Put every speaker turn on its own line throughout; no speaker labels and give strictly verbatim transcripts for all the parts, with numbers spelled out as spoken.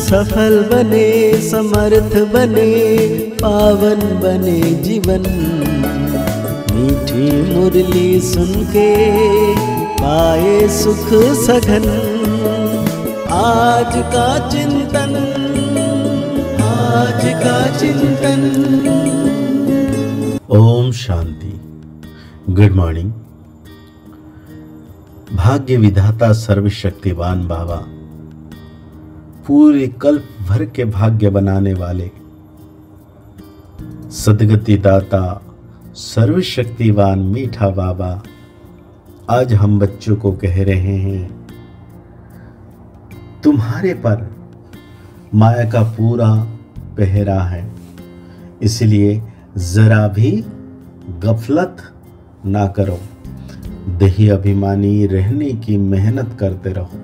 सफल बने, समर्थ बने, पावन बने जीवन। मीठी मुरली सुन के पाए सुख सघन। आज का चिंतन, आज का चिंतन।
ओम शांति। Good morning. भाग्य विधाता सर्वशक्तिवान बाबा, पूरे कल्प भर के भाग्य बनाने वाले सदगति दाता सर्वशक्तिवान मीठा बाबा, आज हम बच्चों को कह रहे हैं, तुम्हारे पर माया का पूरा पहरा है, इसलिए जरा भी गफलत ना करो। देही अभिमानी रहने की मेहनत करते रहो।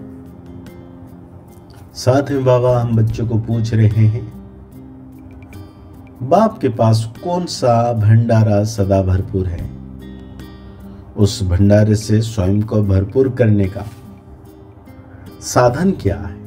साथ में बाबा हम बच्चों को पूछ रहे हैं, बाप के पास कौन सा भंडारा सदा भरपूर है? उस भंडारे से स्वयं को भरपूर करने का साधन क्या है?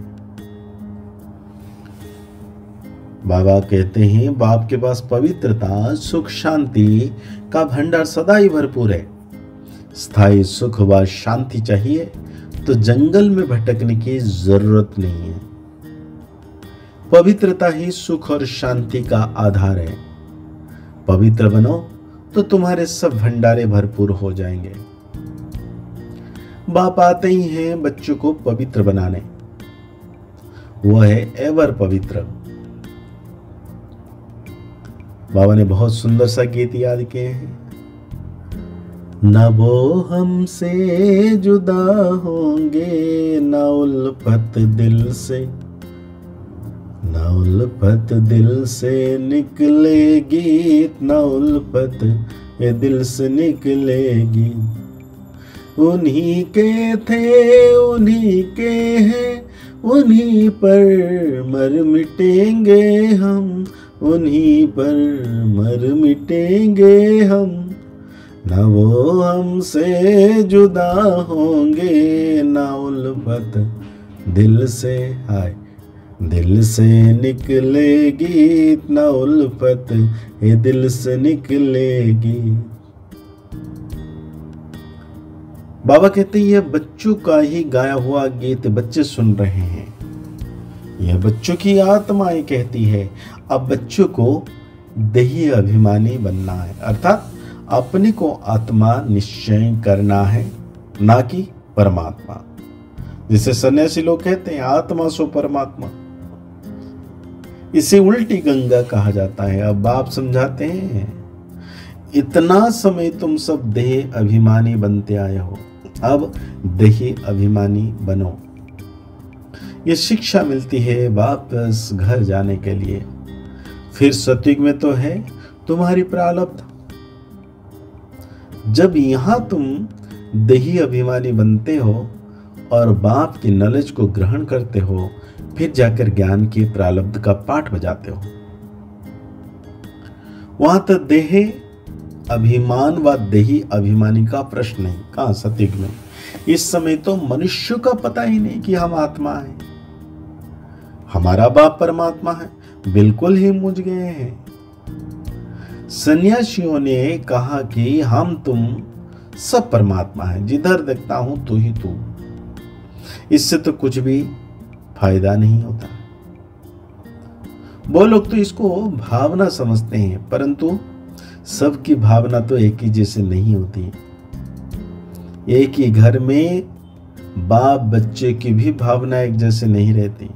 बाबा कहते हैं, बाप के पास पवित्रता, सुख, शांति का भंडार सदा ही भरपूर है। स्थायी सुख व शांति चाहिए तो जंगल में भटकने की जरूरत नहीं है। पवित्रता ही सुख और शांति का आधार है। पवित्र बनो तो तुम्हारे सब भंडारे भरपूर हो जाएंगे। बाप आते ही हैं बच्चों को पवित्र बनाने। वह है एवर पवित्र। बाबा ने बहुत सुंदर सा गीत याद किए हैं। न वो हमसे जुदा होंगे, न उल्फत दिल से, न उल्फत दिल से निकलेगी, न उल्फत ये दिल से निकलेगी। उन्हीं के थे, उन्हीं के हैं, उन्हीं पर मर मिटेंगे हम, उन्हीं पर मर मिटेंगे हम। न वो हमसे जुदा होंगे, न उल्फत दिल से, हाय दिल से निकलेगी, न उल्फत ये दिल से निकलेगी। बाबा कहते हैं, यह बच्चों का ही गाया हुआ गीत बच्चे सुन रहे हैं। यह बच्चों की आत्माएं कहती है, अब बच्चों को देही अभिमानी बनना है, अर्थात अपने को आत्मा निश्चय करना है, ना कि परमात्मा। जिसे सन्यासी लोग कहते हैं, आत्मा सो परमात्मा। इसे उल्टी गंगा कहा जाता है। अब आप समझाते हैं, इतना समय तुम सब देह अभिमानी बनते आए हो, अब देही अभिमानी बनो। ये शिक्षा मिलती है वापस घर जाने के लिए। फिर सत्युग में तो है तुम्हारी प्रारब्ध। जब यहां तुम देही अभिमानी बनते हो और बाप की नॉलेज को ग्रहण करते हो, फिर जाकर ज्ञान के प्रारब्ध का पाठ बजाते हो। वहां तो देह अभिमान व देही अभिमानी का प्रश्न नहीं। कहां सत्युग में? इस समय तो मनुष्य का पता ही नहीं कि हम आत्मा हैं, हमारा बाप परमात्मा है, बिल्कुल ही मुझ गए हैं। सन्यासियों ने कहा कि हम तुम सब परमात्मा हैं, जिधर देखता हूं तू ही तू। इससे तो कुछ भी फायदा नहीं होता। वो लोग तो इसको भावना समझते हैं, परंतु सबकी भावना तो एक ही जैसे नहीं होती। एक ही घर में बाप बच्चे की भी भावना एक जैसे नहीं रहती।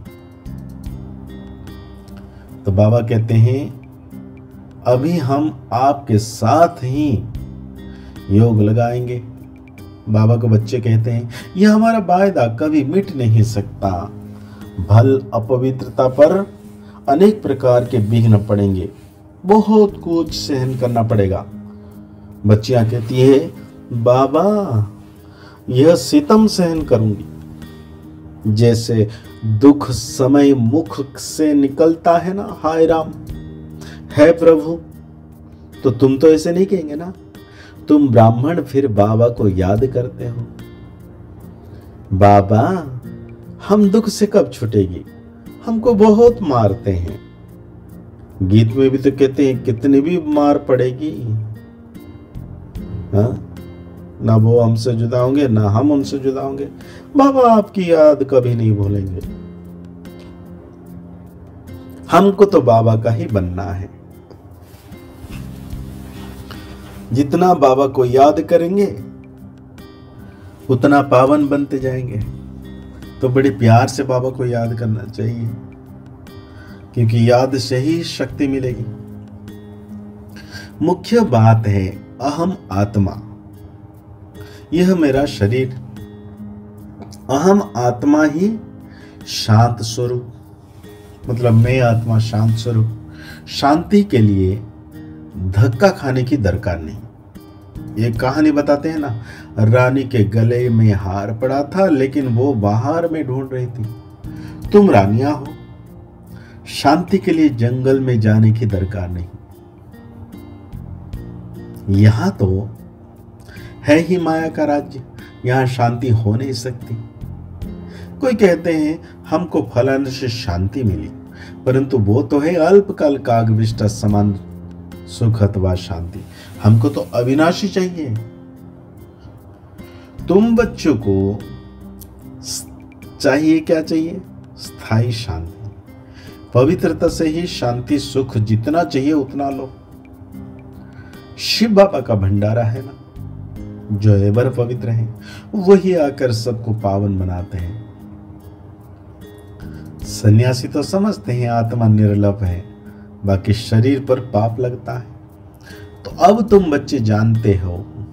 तो बाबा कहते हैं, अभी हम आपके साथ ही योग लगाएंगे। बाबा को बच्चे कहते हैं, यह हमारा वायदा कभी मिट नहीं सकता। भल अपवित्रता पर अनेक प्रकार के विघ्न पड़ेंगे, बहुत कुछ सहन करना पड़ेगा। बच्चियां कहती है, बाबा यह सितम सहन करूंगी। जैसे दुख समय मुख से निकलता है ना, हाय राम है प्रभु, तो तुम तो ऐसे नहीं कहेंगे ना। तुम ब्राह्मण फिर बाबा को याद करते हो। बाबा हम दुख से कब छूटेगी, हमको बहुत मारते हैं। गीत में भी तो कहते हैं कितनी भी मार पड़ेगी, हाँ, ना वो हमसे जुदा होंगे ना हम उनसे जुदा होंगे। बाबा आपकी याद कभी नहीं भूलेंगे। हमको तो बाबा का ही बनना है। जितना बाबा को याद करेंगे उतना पावन बनते जाएंगे। तो बड़े प्यार से बाबा को याद करना चाहिए, क्योंकि याद से ही शक्ति मिलेगी। मुख्य बात है अहम आत्मा, यह मेरा शरीर। अहम आत्मा ही शांत स्वरूप, मतलब मैं आत्मा शांत स्वरूप। शांति के लिए धक्का खाने की दरकार नहीं। ये कहानी बताते हैं ना, रानी के गले में हार पड़ा था लेकिन वो बाहर में ढूंढ रही थी। तुम रानियां हो, शांति के लिए जंगल में जाने की दरकार नहीं। यहां तो है ही माया का राज्य, यहां शांति हो नहीं सकती। कोई कहते हैं हमको फलन से शांति मिली, परंतु वो तो है अल्पकाल कागविष्ट समान सुख अथवा शांति। हमको तो अविनाशी चाहिए। तुम बच्चों को चाहिए क्या चाहिए? स्थायी शांति। पवित्रता से ही शांति सुख जितना चाहिए उतना लो। शिव बाबा का भंडारा है ना, जो एवर पवित्र है, वही आकर सबको पावन बनाते हैं। सन्यासी तो समझते हैं आत्मा निर्लप है, बाकी शरीर पर पाप लगता है। तो अब तुम बच्चे जानते हो,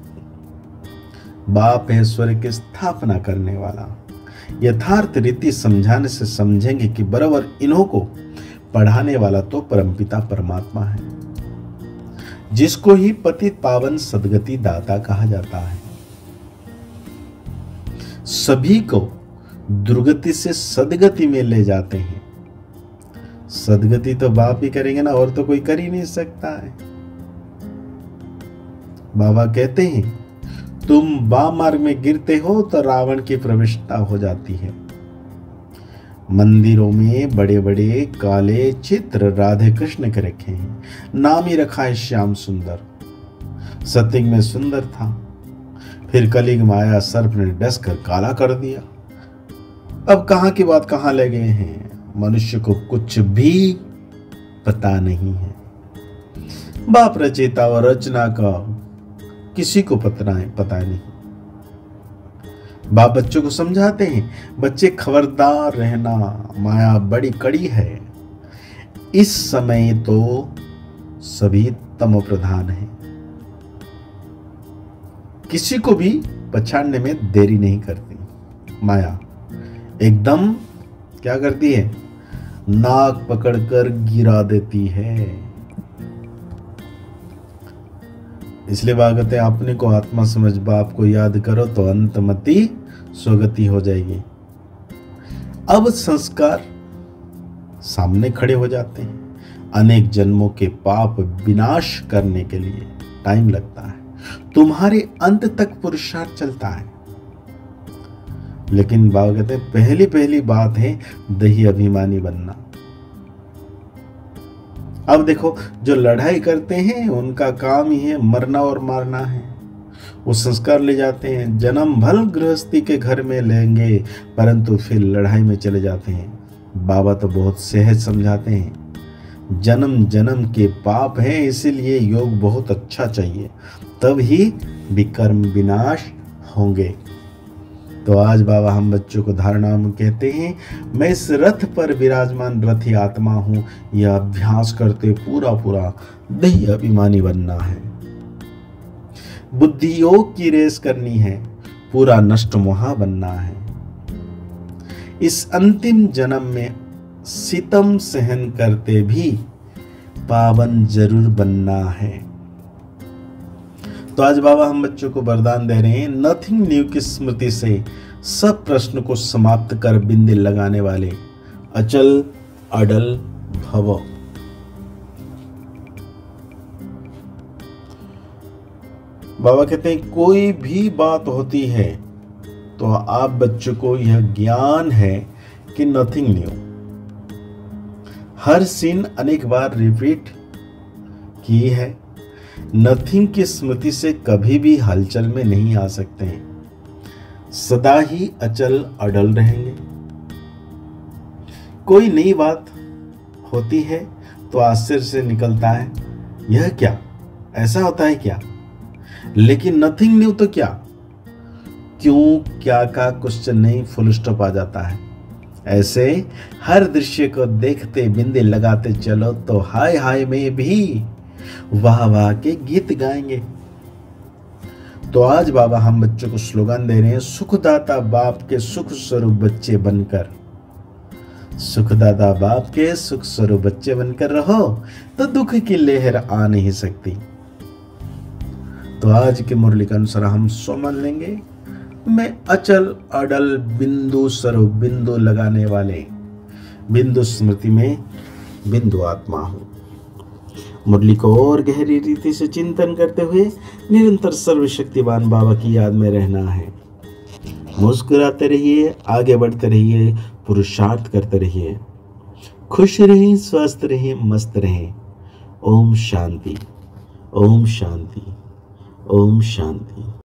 बाप है स्वर्ग की स्थापना करने वाला। यथार्थ रीति समझाने से समझेंगे कि बराबर इन्हों को पढ़ाने वाला तो परमपिता परमात्मा है, जिसको ही पतित पावन सदगति दाता कहा जाता है। सभी को दुर्गति से सदगति में ले जाते हैं। सदगति तो बाप ही करेंगे ना, और तो कोई कर ही नहीं सकता है। बाबा कहते हैं तुम वाम मार्ग में गिरते हो तो रावण की प्रविष्टता हो जाती है। मंदिरों में बड़े बड़े काले चित्र राधे कृष्ण के रखे हैं, नाम ही रखा है श्याम सुंदर। सतयुग में सुंदर था, फिर कलियुग में आया, सर्प ने डस कर काला कर दिया। अब कहां की बात कहां ले गए हैं, मनुष्य को कुछ भी पता नहीं है। बाप रचयिता और रचना का किसी को पता है पता नहीं। बाप बच्चों को समझाते हैं, बच्चे खबरदार रहना, माया बड़ी कड़ी है। इस समय तो सभी तमो प्रधान है, किसी को भी पछाड़ने में देरी नहीं करती। माया एकदम क्या करती है, नाक पकड़कर गिरा देती है। इसलिए भागवत है, अपने को आत्मा समझ बाप को याद करो तो अंतमति स्वगति हो जाएगी। अब संस्कार सामने खड़े हो जाते हैं। अनेक जन्मों के पाप विनाश करने के लिए टाइम लगता है, तुम्हारे अंत तक पुरुषार्थ चलता है। लेकिन बाबा कहते हैं पहली पहली बात है दही अभिमानी बनना। अब देखो, जो लड़ाई करते हैं उनका काम ही है मरना और मारना है। वो संस्कार ले जाते हैं, जन्म भल गृहस्थी के घर में लेंगे, परंतु फिर लड़ाई में चले जाते हैं। बाबा तो बहुत सहज समझाते हैं, जन्म जन्म के पाप है, इसीलिए योग बहुत अच्छा चाहिए, तब ही विकर्म विनाश होंगे। तो आज बाबा हम बच्चों को धारणा में कहते हैं, मैं इस रथ पर विराजमान रथी आत्मा हूं। यह अभ्यास करते पूरा पूरा दही अभिमानी बनना है। बुद्धि योग की रेस करनी है, पूरा नष्ट मोहा बनना है। इस अंतिम जन्म में सितम सहन करते भी पावन जरूर बनना है। तो आज बाबा हम बच्चों को वरदान दे रहे हैं, नथिंग न्यू की स्मृति से सब प्रश्न को समाप्त कर बिंदी लगाने वाले अचल अडल भव। बाबा कहते हैं कोई भी बात होती है तो आप बच्चों को यह ज्ञान है कि नथिंग न्यू, हर सीन अनेक बार रिपीट की है। नथिंग की स्मृति से कभी भी हलचल में नहीं आ सकते हैं, सदा ही अचल अडल रहेंगे। कोई नई बात होती है तो आश्चर्य से निकलता है, यह क्या, ऐसा होता है क्या? लेकिन नथिंग न्यू तो क्या, क्यों क्या का क्वेश्चन नहीं, फुल स्टॉप आ जाता है। ऐसे हर दृश्य को देखते बिंदे लगाते चलो तो हाय हाय में भी वाह वाह के गीत गाएंगे। तो आज बाबा हम बच्चों को स्लोगन दे रहे हैं, सुखदाता बाप के सुख स्वरूप बच्चे बनकर, सुखदाता बाप के सुख स्वरूप बच्चे बनकर रहो तो दुख की लहर आ नहीं सकती। तो आज की मुरली के अनुसार हम सोमन लेंगे, मैं अचल अडल बिंदु स्वरूप बिंदु लगाने वाले बिंदु स्मृति में बिंदु आत्मा हूं। मुरली को और गहरी रीति से चिंतन करते हुए निरंतर सर्वशक्तिवान बाबा की याद में रहना है। मुस्कुराते रहिए, आगे बढ़ते रहिए, पुरुषार्थ करते रहिए, खुश रहिए, स्वस्थ रहिए, मस्त रहिए। ओम शांति, ओम शांति, ओम शांति।